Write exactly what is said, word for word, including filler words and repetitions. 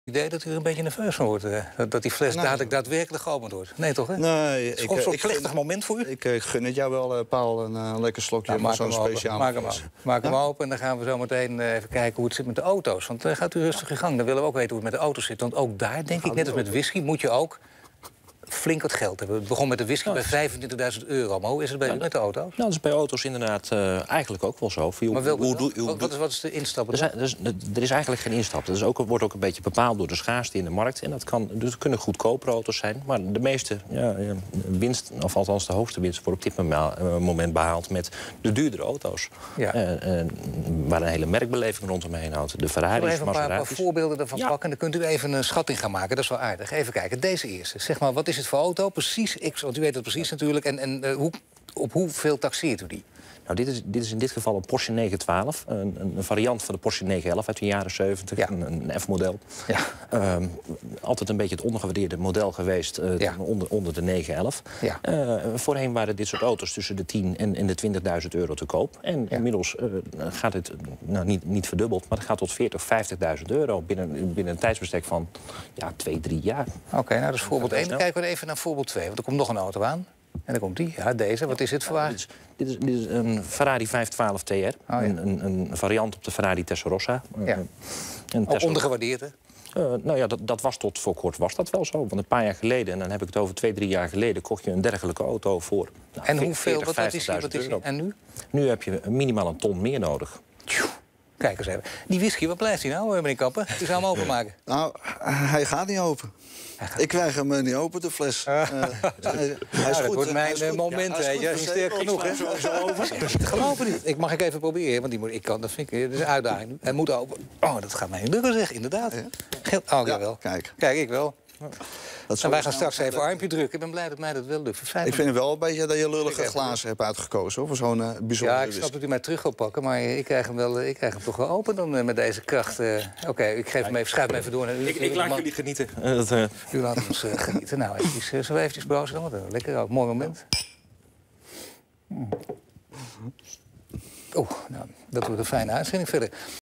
idee dat u er een beetje nerveus van wordt. Uh, dat die fles nou, dadelijk daadwerkelijk geopend wordt. Nee, toch? Hè? Nee, het is ik, gewoon zo'n ik, plechtig ik, moment voor u. Ik, ik gun het jou wel, uh, Paul, een uh, lekker slokje nou, van zo'n speciale Maak hem open. Maak hem ja? open en dan gaan we zo meteen uh, even kijken hoe het zit met de auto's. Want uh, gaat u rustig in gang. Dan willen we ook weten hoe het met de auto's zit. Want ook daar, denk ik, net als met whisky, moet je ook flink wat geld hebben. Het begon met de whisky oh. bij vijfentwintigduizend euro. Maar hoe is het bij ja, u met de auto's? Nou, dat is bij auto's inderdaad uh, eigenlijk ook wel zo. Hoe, maar welke, hoe, hoe, hoe, wat, is, wat is de instap? Er, er, is, er is eigenlijk geen instap. Dat is ook, wordt ook een beetje bepaald door de schaarste in de markt. En dat, kan, dus het kunnen goedkopere auto's zijn. Maar de meeste ja, winst, of althans de hoogste winst, wordt op dit moment behaald met de duurdere auto's. Ja. Uh, uh, waar een hele merkbeleving rondomheen houdt. De Ferraris, even een paar, paar voorbeelden ervan ja. pakken. En dan kunt u even een schatting gaan maken. Dat is wel aardig. Even kijken. Deze eerste. Zeg maar, wat is het voor auto? Precies X, want u weet het precies natuurlijk. En, en uh, hoe, op hoeveel taxeert u die? Nou, dit is, dit is in dit geval een Porsche negen twaalf. Een, een variant van de Porsche negen elf uit de jaren zeventig. Ja. Een, een F-model. Ja. Um, altijd een beetje het ondergewaardeerde model geweest. Uh, ja. onder, onder de negen elf. Ja. Uh, voorheen waren dit soort auto's tussen de tien en, en de twintigduizend euro te koop. En ja. inmiddels uh, gaat het nou, niet, niet verdubbeld. Maar het gaat tot veertig, vijftigduizend euro. Binnen, binnen een tijdsbestek van ja, twee, drie jaar. Oké, okay, nou dat is voorbeeld één. Dan kijken we even naar voorbeeld twee. Want er komt nog een auto aan. En dan komt die. Ja, deze. Wat is dit voor wagen? Ja, dit, is, dit, is, dit is een Ferrari vijfhonderdtwaalf T R. Oh, ja. een, een, een variant op de Ferrari Testarossa. Ja. Een Tesla... ondergewaardeerd, hè? Uh, nou ja, dat, dat was tot voor kort was dat wel zo. Want een paar jaar geleden, en dan heb ik het over twee, drie jaar geleden, kocht je een dergelijke auto voor. Nou, en hoeveel? Wat, wat is die? Wat is die? En nu? Nu heb je minimaal een ton meer nodig. Kijk eens even. Die whisky, wat blijft die nou, meneer Kappen? U zou hem openmaken. Nou, hij gaat niet open. Ik krijg hem uh, niet open, de fles. Uh, hij, hij ja, is dat goed, wordt mijn uh, moment, hè. Ja, is sterk genoeg, hè? Geloof me niet. Ik mag ik even proberen, want die moet, ik kan, dat vind ik, dat is een uitdaging. Hij moet open. Oh, dat gaat mij niet lukken, zeg, inderdaad. Ja? Geld, oh, ja, wel. Kijk. Kijk, ik wel. En wij gaan straks even armpje drukken. Ik ben blij dat mij dat wel lukt. Ik vind wel een beetje dat je lullige glazen hebt uitgekozen, hoor, voor zo'n uh, bijzondere Ja, ik snap dat u mij terug wil pakken, maar ik krijg hem, wel, ik krijg hem toch wel open dan uh, met deze kracht. Uh, Oké, okay, ik geef hem even, schuif hem even door. U, ik ik laat jullie genieten. Uh, dat, uh... U laat ons uh, genieten. Nou, eventjes, uh, zo eventjes browsen dan. Lekker ook. Mooi moment. Oeh, nou, dat wordt een fijne uitzending verder.